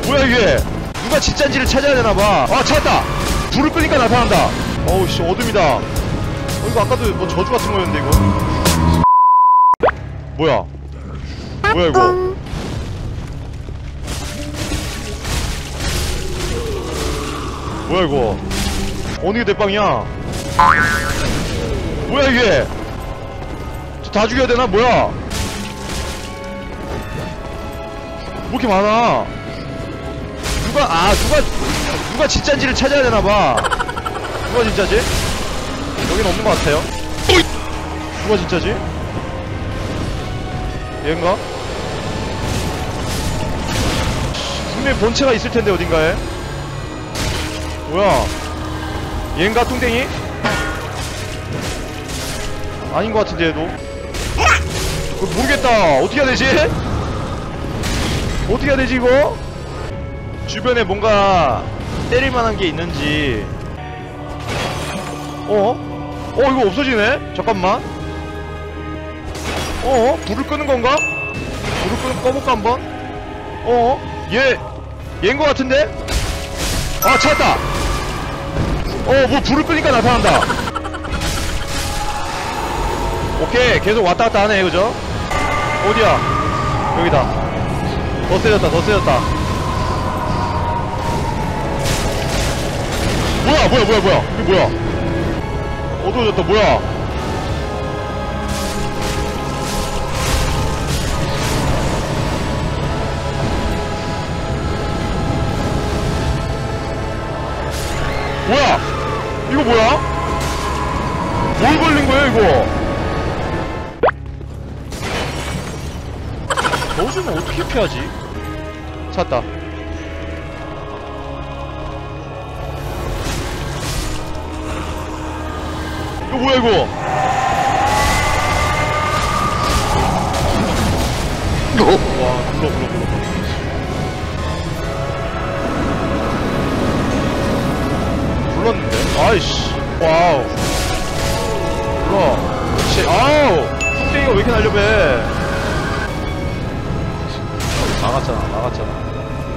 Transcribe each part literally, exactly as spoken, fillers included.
뭐야 이게? 누가 진짠지를 찾아야 되나봐. 아 찾았다. 불을 끄니까 나타난다. 어우 씨 어둠이다. 어 이거 아까도 뭐 저주 같은 거였는데 이거. 뭐야? 뭐야 이거? 뭐야 이거? 어느 게 대빵이야? 뭐야 이게? 저 다 죽여야 되나? 뭐야? 뭐 이렇게 많아? 누가 아 누가 누가 진짜인지를 찾아야 되나봐. 누가 진짜지? 여긴 없는 것 같아요. 누가 진짜지? 얘인가? 분명히 본체가 있을 텐데 어딘가에. 뭐야? 얘인가 뚱땡이? 아닌 것 같은데 얘도. 모르겠다. 어떻게 해야 되지? 어떻게 해야 되지 이거? 주변에 뭔가 때릴만한 게 있는지. 어? 어 이거 없어지네? 잠깐만. 어? 불을 끄는 건가? 불을 끄는 꺼볼까 한번? 어? 얘 얘인 것 같은데? 아 찾았다. 어 뭐 불을 끄니까 나타난다. 오케이 계속 왔다갔다 하네 그죠? 어디야? 여기다. 더 세졌다 더 세졌다. 뭐야 뭐야 뭐야 뭐야 이게 뭐야? 어두워졌다. 뭐야? 뭐야? 이거 뭐야? 뭘 걸린 거야 이거? 넣어주면 어떻게 피하지? 찾았다. 이거 뭐야 이거? 와 불러 불러 불러. 불렀는데? 아이씨 와우 불러. 그렇지. 아우 뚱땡이가 왜 이렇게 날려배. 나갔잖아 나갔잖아.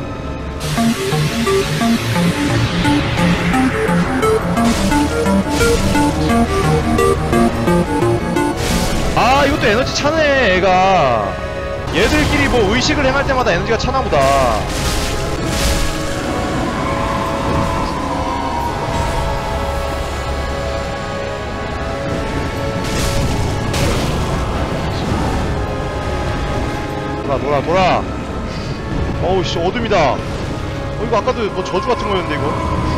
아 이것도 에너지 차네 애가. 얘들끼리 뭐 의식을 행할 때마다 에너지가 차나보다. 돌아 돌아 돌아. 어우 씨 어둠이다. 어 이거 아까도 뭐 저주 같은 거였는데 이거.